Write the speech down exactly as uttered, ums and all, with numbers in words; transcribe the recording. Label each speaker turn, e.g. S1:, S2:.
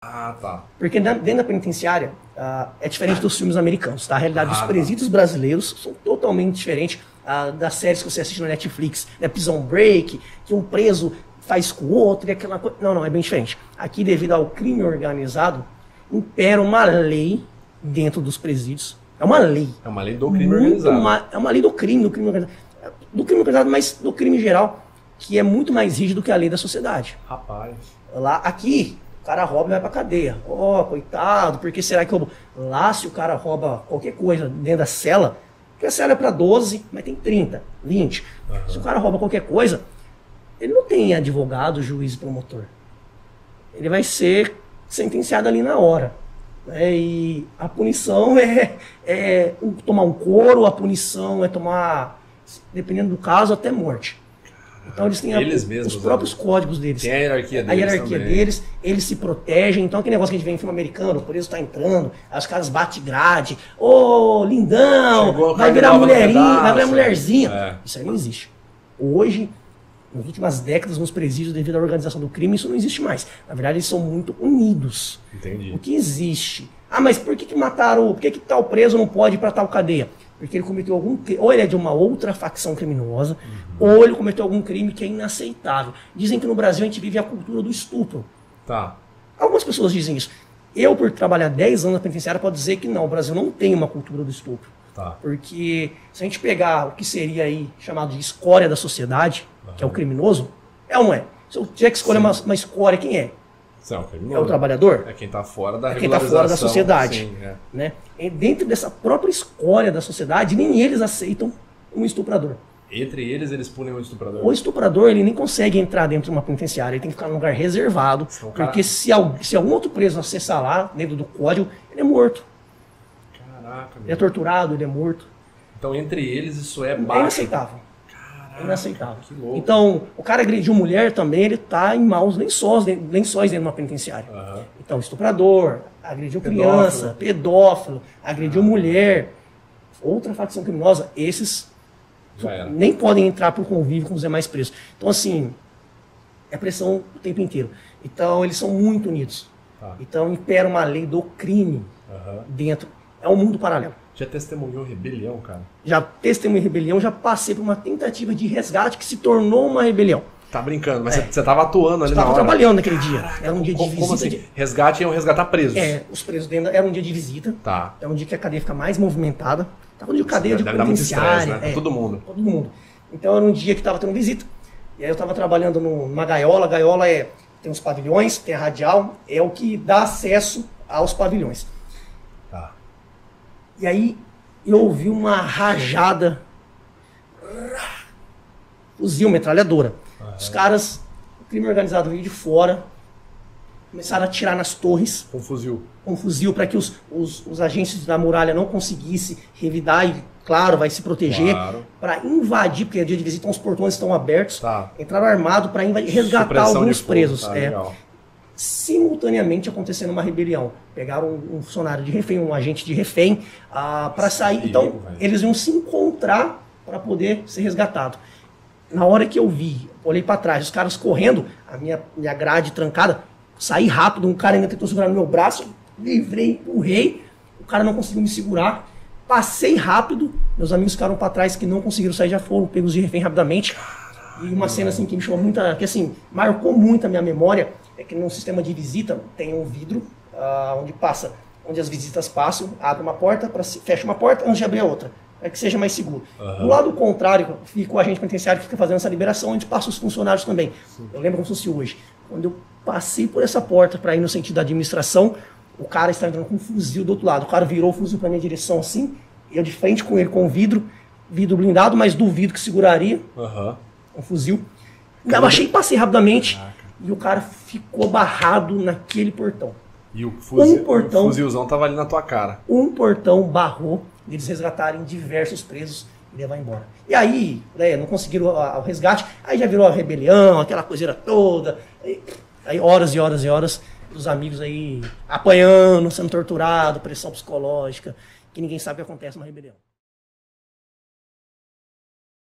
S1: Ah, tá.
S2: Porque dentro da penitenciária uh, é diferente dos filmes americanos, tá? A realidade ah, dos presídios tá. brasileiros são totalmente diferentes uh, das séries que você assiste no Netflix, né? Prison Break, que um preso faz com o outro e aquela coisa. Não, não, é bem diferente. Aqui, devido ao crime organizado, impera uma lei dentro dos presídios. É uma lei.
S1: É uma lei do crime organizado.
S2: Uma, é uma lei do crime, do crime organizado. Do crime organizado, mas do crime geral, que é muito mais rígido que a lei da sociedade.
S1: Rapaz.
S2: Lá, aqui, o cara rouba e vai pra cadeia. Ó, oh, coitado, por que será que roubou? Lá, se o cara rouba qualquer coisa dentro da cela, porque a cela é pra doze, mas tem trinta, vinte. Uhum. Se o cara rouba qualquer coisa, ele não tem advogado, juiz e promotor. Ele vai ser sentenciado ali na hora. Né? E a punição é, é tomar um couro, a punição é tomar, dependendo do caso, até morte. Então eles têm
S1: eles
S2: a,
S1: mesmos,
S2: os próprios né? códigos deles.
S1: Tem a hierarquia deles.
S2: A hierarquia
S1: também.
S2: deles, eles se protegem. Então aquele negócio que a gente vê em filme americano, o preso tá entrando, aí os caras batem grade. Ô, oh, lindão,
S1: Chegou,
S2: vai virar mulherinha, vai virar mulherzinha. É. Isso aí não existe. Hoje, nas últimas décadas, nos presídios, devido à organização do crime, isso não existe mais. Na verdade, eles são muito unidos.
S1: Entendi.
S2: O que existe? Ah, mas por que que mataram, por que que tal preso não pode ir para tal cadeia? Porque ele cometeu algum crime, ou ele é de uma outra facção criminosa, uhum. ou ele cometeu algum crime que é inaceitável. Dizem que no Brasil a gente vive a cultura do estupro.
S1: Tá.
S2: Algumas pessoas dizem isso. Eu, por trabalhar dez anos na penitenciária, posso dizer que não, o Brasil não tem uma cultura do estupro.
S1: Tá.
S2: Porque se a gente pegar o que seria aí chamado de escória da sociedade, uhum. que é o criminoso, é ou não é? Se eu tiver que escolher uma, uma escória, quem é?
S1: É o,
S2: é o trabalhador?
S1: É quem está fora da
S2: é quem tá fora da sociedade.
S1: Sim, é.
S2: Né? E dentro dessa própria escória da sociedade, nem eles aceitam um estuprador.
S1: Entre eles, eles punem o estuprador?
S2: O estuprador, ele nem consegue entrar dentro de uma penitenciária, ele tem que ficar num lugar reservado, então, porque cara... se, se algum outro preso acessar lá, dentro do código, ele é morto.
S1: Caraca, meu.
S2: Ele é torturado, ele é morto.
S1: Então, entre eles, isso é baixo.
S2: É inaceitável. É inaceitável.
S1: Que louco.
S2: Então, o cara agrediu mulher também, ele tá em maus lençóis, lençóis dentro de uma penitenciária.
S1: Uhum.
S2: Então, estuprador, agrediu
S1: pedófilo.
S2: criança, pedófilo, agrediu uhum. mulher, outra facção criminosa, esses nem podem entrar por convívio com os demais presos. Então, assim, é pressão o tempo inteiro. Então, eles são muito unidos.
S1: Tá.
S2: Então, impera uma lei do crime
S1: uhum.
S2: dentro. É um mundo paralelo.
S1: Já testemunhou rebelião, cara?
S2: Já testemunhei rebelião, já passei por uma tentativa de resgate que se tornou uma rebelião.
S1: Tá brincando, mas é. você estava atuando ali na hora.
S2: Estava trabalhando naquele dia.
S1: Caraca,
S2: era um dia de
S1: como,
S2: visita.
S1: Como assim?
S2: De...
S1: Resgate iam resgatar presos?
S2: É, os presos dentro. Era um dia de visita.
S1: Tá.
S2: É um dia que a cadeia fica mais movimentada. Estava de cadeia de
S1: Deve dar muito estresse, né?
S2: É,
S1: todo mundo.
S2: Todo mundo. Então era um dia que estava tendo visita. E aí eu estava trabalhando numa gaiola. A gaiola é, tem os pavilhões, tem a radial. É o que dá acesso aos pavilhões.
S1: Tá.
S2: E aí eu ouvi uma rajada, fuzil, metralhadora. Uhum. Os caras, o crime organizado veio de fora, começaram a atirar nas torres.
S1: Com fuzil.
S2: Com fuzil, para que os, os, os agentes da muralha não conseguissem revidar e, claro, vai se proteger. Claro. Para invadir, porque é dia de visita, os portões estão abertos.
S1: Tá.
S2: Entraram armados para resgatar
S1: Supressão
S2: alguns
S1: fogo,
S2: presos.
S1: Tá,
S2: é.
S1: legal.
S2: Simultaneamente acontecendo uma rebelião. Pegaram um, um funcionário de refém, um agente de refém, ah, para sair.
S1: Perigo,
S2: então,
S1: véio.
S2: eles iam se encontrar para poder ser resgatado. Na hora que eu vi, olhei para trás, os caras correndo, a minha, minha grade trancada, saí rápido, um cara ainda tentou segurar no meu braço, livrei, empurrei, o cara não conseguiu me segurar, passei rápido, meus amigos ficaram para trás que não conseguiram sair, já foram pegos de refém rapidamente. E uma cena assim que me chamou muita, que assim, marcou muito a minha memória, é que no sistema de visita tem um vidro uh, onde passa, onde as visitas passam, abre uma porta, pra, fecha uma porta antes de abrir a outra, para que seja mais seguro. Uhum. Do lado contrário, fica o agente penitenciário que fica fazendo essa liberação, onde passa os funcionários também. Sim. Eu lembro como se fosse hoje. Quando eu passei por essa porta para ir no sentido da administração, o cara está entrando com um fuzil do outro lado. O cara virou o fuzil para minha direção assim, eu de frente com ele com o vidro, vidro blindado, mas duvido que seguraria.
S1: Uhum.
S2: Um fuzil. Eu abaixei e passei rapidamente. Caraca. E o cara ficou barrado naquele portão.
S1: E o, fuzil,
S2: um portão,
S1: o fuzilzão tava ali na tua cara.
S2: Um portão barrou eles resgatarem diversos presos e levar embora. E aí, né, não conseguiram o resgate, aí já virou a rebelião, aquela coiseira toda. Aí, aí horas e horas e horas dos amigos aí apanhando, sendo torturado, pressão psicológica, que ninguém sabe o que acontece numa rebelião.